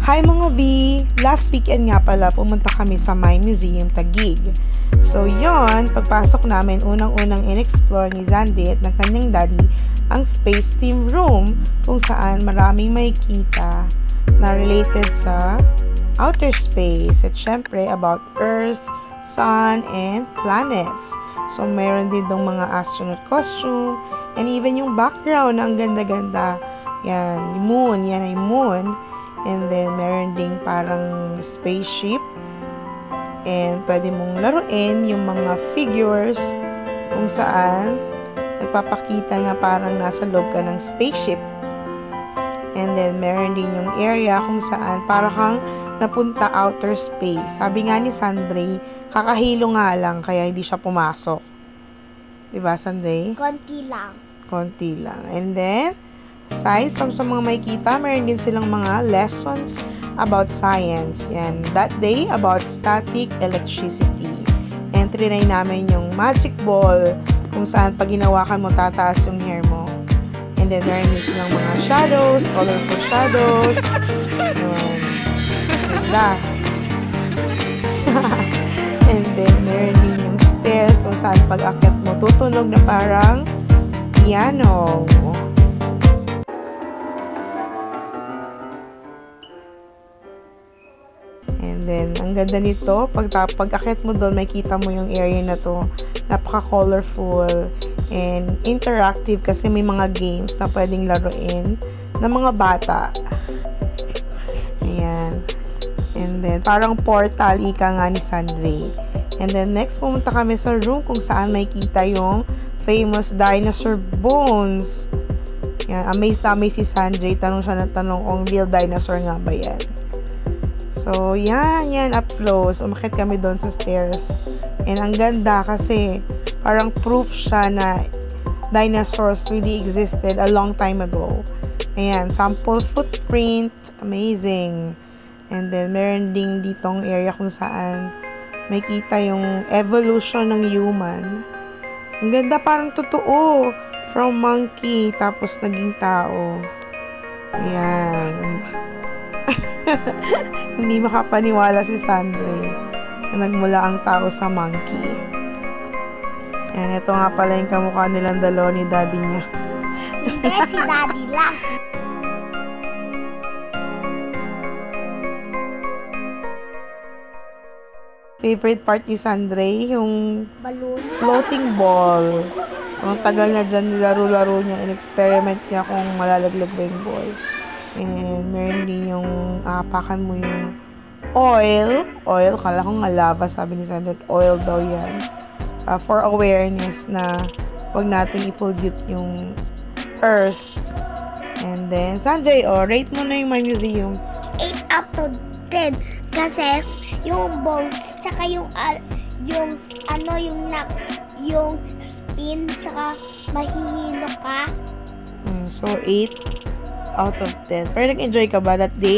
Hi mga B! Last weekend nga pala pumunta kami sa Mind Museum Taguig. So yon, pagpasok namin unang-unang in-explore ni Zandy at ng kanyang daddy ang space theme room kung saan maraming makikita na related sa outer space at syempre about Earth, Sun, and planets. So meron din dong mga astronaut costume and even yung background na ang ganda-ganda. Yan, moon, yan ay moon. And then, meron ding parang spaceship. And pwede mong laruin yung mga figures kung saan nagpapakita na parang nasa loob ka ng spaceship. And then, meron din yung area kung saan parang kang napunta outer space. Sabi nga ni Sandre, kakahilo nga lang kaya hindi siya pumasok. Diba, Sandre? Konti lang. Konti lang. And then, aside from sa mga makikita, meron din silang mga lessons about science. Yan, that day about static electricity. And trinay namin yung magic ball kung saan pag ginawakan mo, tataas yung hair mo. And then meron din silang mga shadows, colorful shadows. Yan. Ganda. And then meron din yung stairs kung saan pag akyat mo, tutunog na parang piano. And then, ang ganda nito, pag akit mo doon, makita mo yung area na to. Napaka-colorful and interactive kasi may mga games na pwedeng laruin ng mga bata. Ayan. And then, parang portal, ika nga ni Sandre. And then, next, pumunta kami sa room kung saan makita yung famous dinosaur bones. Yan, amazed si Sandre. Tanong siya ng tanong kung real dinosaur nga ba yan. So, yan, up close. Umakit kami doon sa stairs. And ang ganda kasi parang proof siya na dinosaurs really existed a long time ago. Ayan, sample footprint. Amazing. And then, meron ding ditong area kung saan may kita yung evolution ng human. Ang ganda, parang totoo. From monkey, tapos naging tao. Ayan. Hindi makapaniwala si Sandre na nagmula ang tao sa monkey. Yan, ito nga pala yung kamukha nilang dalawa ni daddy niya. Hindi, si daddy lang. Favorite part ni Sandre, yung Balloon. floating ball. So, ang tagal na dyan nilaro-laro niya, in-experiment niya kung malalaglag ba yung ball. And meron din yung apakan mo yung oil, kala ko nga lava, sabi ni Sandra, oil daw yan, for awareness na wag natin i-pollute yung earth. And then Sanjay, rate mo na yung My Museum. 8 out of 10 kasi yung bones tsaka yung spin tsaka mahihilo ka. So 8 out of 10. Pero nag-enjoy ka ba that day?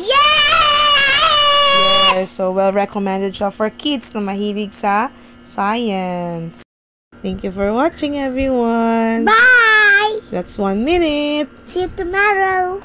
Yes! So well recommended siya for kids na mahilig sa science. Thank you for watching, everyone. Bye! That's 1 minute. See you tomorrow.